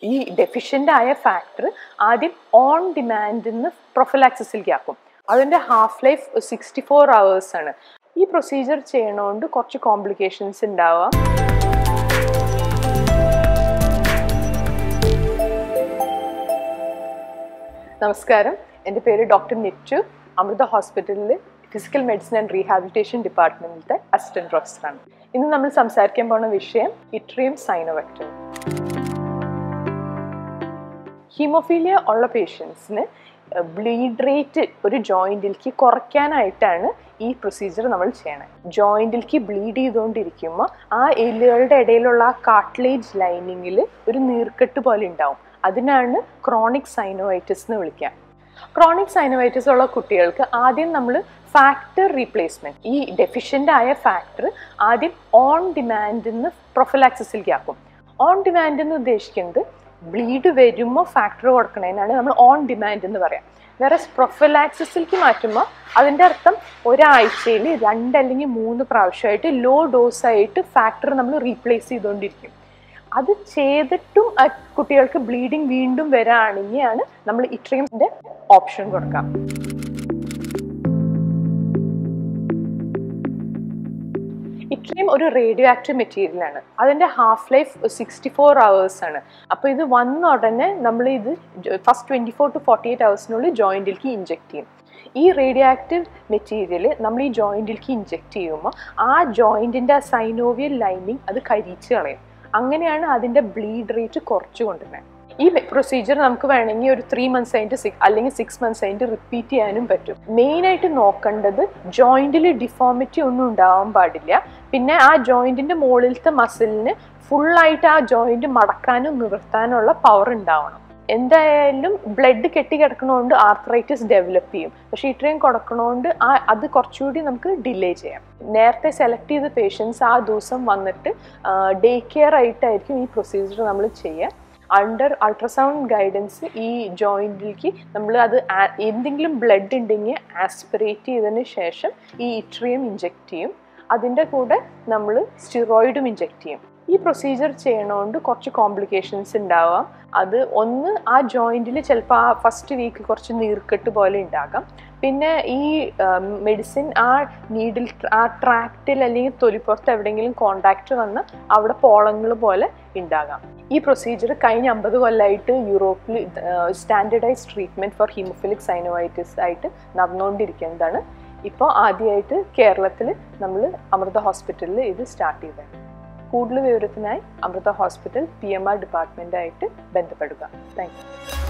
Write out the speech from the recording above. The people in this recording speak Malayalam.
ഈ ഡെഫിഷ്യൻ്റ് ആയ ഫാക്ടർ ആദ്യം ഓൺ ഡിമാൻഡിന്ന് പ്രൊഫിലാക്സിസിലേക്ക് ആക്കും. അതിൻ്റെ ഹാഫ് ലൈഫ് 64 hours ആണ്. ഈ പ്രൊസീജിയർ ചെയ്യണോണ്ട് കുറച്ച് കോംപ്ലിക്കേഷൻസ് ഉണ്ടാവാം. നമസ്കാരം, എൻ്റെ പേര് ഡോക്ടർ നിറ്റു. അമൃത ഹോസ്പിറ്റലിൽ ഫിസിക്കൽ മെഡിസിൻ ആൻഡ് റീഹാബിലിറ്റേഷൻ ഡിപ്പാർട്ട്മെൻറ്റിലത്തെ അസിസ്റ്റൻറ്റ് പ്രൊഫസറാണ്. ഇന്ന് നമ്മൾ സംസാരിക്കാൻ പോകുന്ന വിഷയം ഇട്രിയം സൈനോവെക്ടമി. ഹീമോഫീലിയ ഉള്ള പേഷ്യൻസിന് ബ്ലീഡ് റേറ്റ് ഒരു ജോയിൻറ്റിലേക്ക് കുറയ്ക്കാനായിട്ടാണ് ഈ പ്രൊസീജിയർ നമ്മൾ ചെയ്യണത്. ജോയിൻറ്റിലേക്ക് ബ്ലീഡ് ചെയ്തുകൊണ്ടിരിക്കുമ്പോൾ ആ എല്ലുകളുടെ ഇടയിലുള്ള ആ കാർട്ടിലേജ് ലൈനിങ്ങിൽ ഒരു നീർക്കെട്ട് പോലെ ഉണ്ടാവും. അതിനാണ് ക്രോണിക് സൈനോവൈറ്റിസ് എന്ന് വിളിക്കുക. ക്രോണിക് സൈനോവൈറ്റിസ് ഉള്ള കുട്ടികൾക്ക് ആദ്യം നമ്മൾ ഫാക്ടർ റീപ്ലേസ്മെൻറ്റ്, ഈ ഡെഫിഷ്യൻ്റ് ആയ ഫാക്ടർ ആദ്യം ഓൺ ഡിമാൻഡിന്ന് പ്രൊഫിലാക്സിസിലേക്ക് ആക്കും. ഓൺ ഡിമാൻഡ് എന്ന് ഉദ്ദേശിക്കുന്നത് ബ്ലീഡ് വരുമ്പോൾ ഫാക്ടർ കൊടുക്കണതിനാണ് നമ്മൾ ഓൺ ഡിമാൻഡ് എന്ന് പറയാം. വേറെ പ്രൊഫിലാക്സിസിലേക്ക് മാറ്റുമ്പോൾ അതിൻ്റെ അർത്ഥം ഒരാഴ്ചയിൽ 2 അല്ലെങ്കിൽ 3 പ്രാവശ്യമായിട്ട് ലോ ഡോസായിട്ട് ഫാക്ടർ നമ്മൾ റീപ്ലേസ് ചെയ്തുകൊണ്ടിരിക്കും. അത് ചെയ്തിട്ടും കുട്ടികൾക്ക് ബ്ലീഡിങ് വീണ്ടും വരാണെങ്കിലാണ് നമ്മൾ ഇട്രിയമിൻ്റെ ഓപ്ഷൻ കൊടുക്കാം. ഇട്രിയം ഒരു റേഡിയോ ആക്റ്റീവ് മെറ്റീരിയലാണ്. അതിൻ്റെ ഹാഫ് ലൈഫ് 64 hours ആണ്. അപ്പോൾ ഇത് വന്ന ഉടനെ നമ്മൾ ഇത് ഫസ്റ്റ് 24 to 48 hours ജോയിൻറ്റിലേക്ക് ഇഞ്ചെക്ട് ചെയ്യും. ഈ റേഡിയോ ആക്റ്റീവ് മെറ്റീരിയൽ നമ്മൾ ഈ ജോയിൻറ്റിലേക്ക് ഇഞ്ചെക്ട് ചെയ്യുമ്പോൾ ആ ജോയിൻറ്റിൻ്റെ സൈനോവിയൽ ലൈനിങ് അത് കരിച്ച് കളയും. അങ്ങനെയാണ് അതിൻ്റെ ബ്ലീഡ് റേറ്റ് കുറച്ച് കൊണ്ടുവരുന്നത്. ഈ പ്രൊസീജിയർ നമുക്ക് വേണമെങ്കിൽ ഒരു 3 months കഴിഞ്ഞിട്ട് അല്ലെങ്കിൽ 6 months കഴിഞ്ഞിട്ട് റിപ്പീറ്റ് ചെയ്യാനും പറ്റും. മെയിനായിട്ട് നോക്കേണ്ടത് ജോയിൻറ്റിൽ ഡിഫോമിറ്റി ഒന്നും ഉണ്ടാവാൻ പാടില്ല. പിന്നെ ആ ജോയിൻറ്റിൻ്റെ മുകളിലത്തെ മസിലിന് ഫുള്ളായിട്ട് ആ ജോയിൻറ്റ് മടക്കാനും നിവർത്താനുള്ള പവർ ഉണ്ടാവണം. എന്തായാലും ബ്ലഡ് കെട്ടിക്കിടക്കണോണ്ട് ആർത്രൈറ്റിസ് ഡെവലപ്പ് ചെയ്യും. പക്ഷേ ഇത്രയും കൊടുക്കണോണ്ട് അത് കുറച്ചുകൂടി നമുക്ക് ഡിലേ ചെയ്യാം. നേരത്തെ സെലക്ട് ചെയ്ത പേഷ്യൻസ് ആ ദിവസം വന്നിട്ട് ഡേ കെയർ ആയിട്ടായിരിക്കും ഈ പ്രൊസീജിയർ നമ്മൾ ചെയ്യുക. അണ്ടർ അൾട്രാസൗണ്ട് ഗൈഡൻസ് ഈ ജോയിൻറ്റിലേക്ക് നമ്മൾ അത് എന്തെങ്കിലും ബ്ലഡ് ഉണ്ടെങ്കിൽ ആസ്പിറേറ്റ് ചെയ്തതിന് ശേഷം ഈ ഇട്രിയം ഇഞ്ചെക്ട് ചെയ്യും. അതിൻ്റെ കൂടെ നമ്മൾ സ്റ്റിറോയിഡും ഇഞ്ചെക്ട് ചെയ്യും. ഈ പ്രൊസീജിയർ ചെയ്യണോണ്ട് കുറച്ച് കോംപ്ലിക്കേഷൻസ് ഉണ്ടാവാം. അത് ഒന്ന്, ആ ജോയിൻറ്റിൽ ചിലപ്പോൾ ആ ഫസ്റ്റ് വീക്ക് കുറച്ച് നീർക്കെട്ട് പോലെ ഉണ്ടാകാം. പിന്നെ ഈ മെഡിസിൻ ആ നീഡിൽ ആ ട്രാക്റ്റിൽ അല്ലെങ്കിൽ തൊലിപ്പുറത്ത് എവിടെയെങ്കിലും കോണ്ടാക്റ്റ് വന്ന് അവിടെ പോളങ്ങൾ പോലെ ഉണ്ടാകാം. ഈ പ്രൊസീജിയർ കഴിഞ്ഞ 50 കൊല്ലമായിട്ട് യൂറോപ്പിൽ standardised treatment for haemophilic synovitis ആയിട്ട് നടന്നുകൊണ്ടിരിക്കുന്നതാണ്. ഇപ്പോൾ ആദ്യമായിട്ട് കേരളത്തിൽ നമ്മൾ അമൃത ഹോസ്പിറ്റലിൽ ഇത് സ്റ്റാർട്ട് ചെയ്തതാണ്. കൂടുതൽ വിവരത്തിനായി അമൃത ഹോസ്പിറ്റൽ PMR ഡിപ്പാർട്ട്മെൻറ്റായിട്ട് ബന്ധപ്പെടുക. Thank U.